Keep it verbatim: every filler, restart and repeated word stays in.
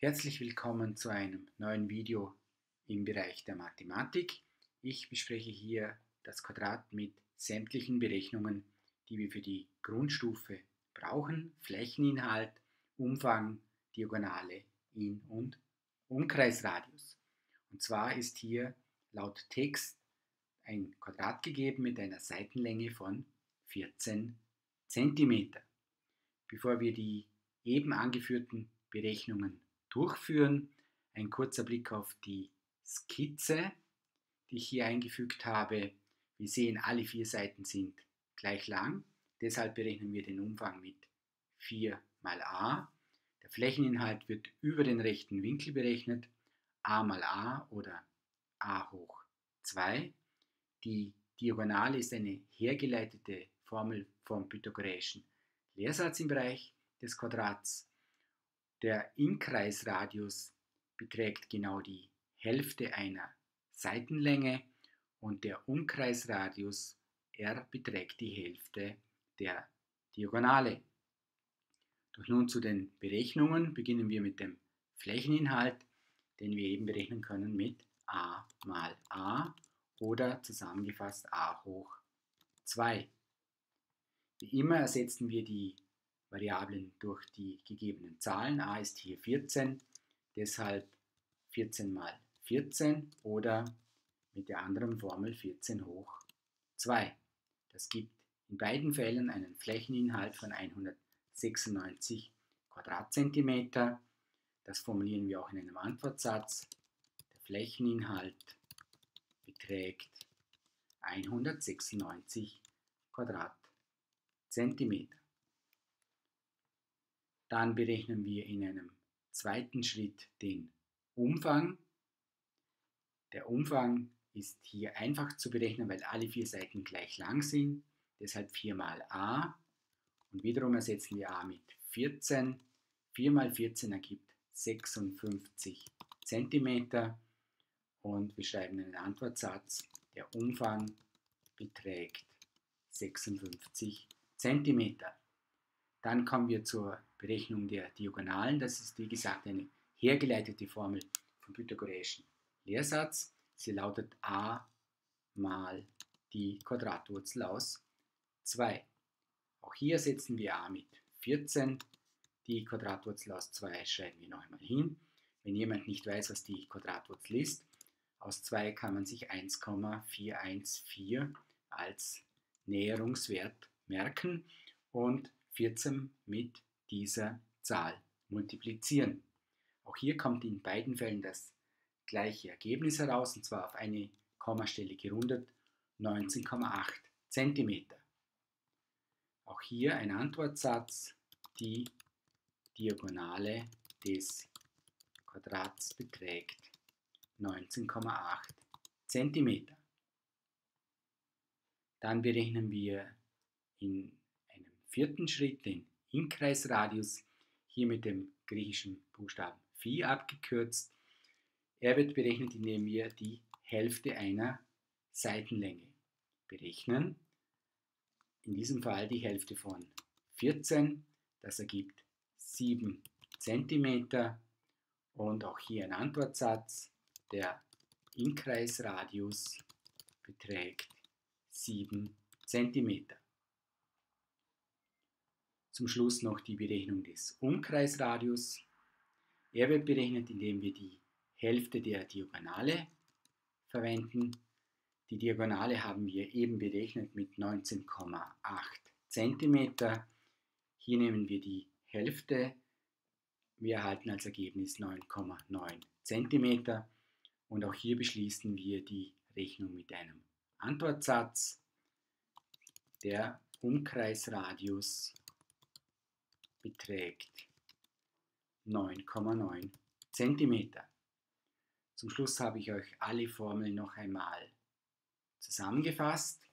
Herzlich willkommen zu einem neuen Video im Bereich der Mathematik. Ich bespreche hier das Quadrat mit sämtlichen Berechnungen, die wir für die Grundstufe brauchen: Flächeninhalt, Umfang, Diagonale, In- und Umkreisradius. Und zwar ist hier laut Text ein Quadrat gegeben mit einer Seitenlänge von vierzehn Zentimeter. Bevor wir die eben angeführten Berechnungen durchführen, ein kurzer Blick auf die Skizze, die ich hier eingefügt habe. Wir sehen, alle vier Seiten sind gleich lang, deshalb berechnen wir den Umfang mit vier mal a. Der Flächeninhalt wird über den rechten Winkel berechnet, a mal a oder a hoch zwei. Die Diagonale ist eine hergeleitete Formel vom pythagoreischen Lehrsatz im Bereich des Quadrats. Der Inkreisradius beträgt genau die Hälfte einer Seitenlänge und der Umkreisradius r beträgt die Hälfte der Diagonale. Doch nun zu den Berechnungen. Beginnen wir mit dem Flächeninhalt, den wir eben berechnen können mit a mal a oder zusammengefasst a hoch zwei. Wie immer ersetzen wir die Variablen durch die gegebenen Zahlen. A ist hier vierzehn, deshalb vierzehn mal vierzehn oder mit der anderen Formel vierzehn hoch zwei. Das gibt in beiden Fällen einen Flächeninhalt von hundertsechsundneunzig Quadratzentimeter. Das formulieren wir auch in einem Antwortsatz. Der Flächeninhalt beträgt hundertsechsundneunzig Quadratzentimeter. Dann berechnen wir in einem zweiten Schritt den Umfang. Der Umfang ist hier einfach zu berechnen, weil alle vier Seiten gleich lang sind, deshalb vier mal a. Und wiederum ersetzen wir a mit vierzehn. vier mal vierzehn ergibt sechsundfünfzig Zentimeter. Und wir schreiben einen Antwortsatz. Der Umfang beträgt sechsundfünfzig Zentimeter. Dann kommen wir zur Berechnung der Diagonalen. Das ist, wie gesagt, eine hergeleitete Formel vom pythagoreischen Lehrsatz. Sie lautet a mal die Quadratwurzel aus zwei. Auch hier setzen wir a mit vierzehn. Die Quadratwurzel aus zwei schreiben wir noch einmal hin. Wenn jemand nicht weiß, was die Quadratwurzel ist, aus zwei kann man sich eins Komma vierhundertvierzehn als Näherungswert merken und vierzehn mit dieser Zahl multiplizieren. Auch hier kommt in beiden Fällen das gleiche Ergebnis heraus, und zwar auf eine Kommastelle gerundet neunzehn Komma acht Zentimeter. Auch hier ein Antwortsatz. Die Diagonale des Quadrats beträgt neunzehn Komma acht Zentimeter. Dann berechnen wir in einem vierten Schritt den Inkreisradius, hier mit dem griechischen Buchstaben Phi abgekürzt. Er wird berechnet, indem wir die Hälfte einer Seitenlänge berechnen. In diesem Fall die Hälfte von vierzehn, das ergibt sieben Zentimeter. Und auch hier ein Antwortsatz. Der Inkreisradius beträgt sieben Zentimeter. Zum Schluss noch die Berechnung des Umkreisradius. Er wird berechnet, indem wir die Hälfte der Diagonale verwenden. Die Diagonale haben wir eben berechnet mit neunzehn Komma acht Zentimeter. Hier nehmen wir die Hälfte. Wir erhalten als Ergebnis neun Komma neun Zentimeter. Und auch hier beschließen wir die Rechnung mit einem Antwortsatz. Der Umkreisradius beträgt neun Komma neun Zentimeter. Zum Schluss habe ich euch alle Formeln noch einmal zusammengefasst.